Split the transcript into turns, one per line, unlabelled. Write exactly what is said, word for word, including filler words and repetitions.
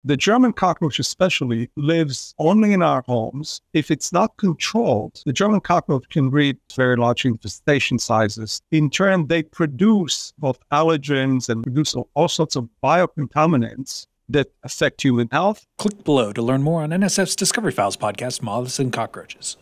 The German cockroach especially lives only in our homes. If it's not controlled, the German cockroach can reach very large infestation sizes. In turn, they produce both allergens and produce all sorts of biocontaminants that affect human health.
Click below to learn more on N S F's Discovery Files podcast, Moths and Cockroaches.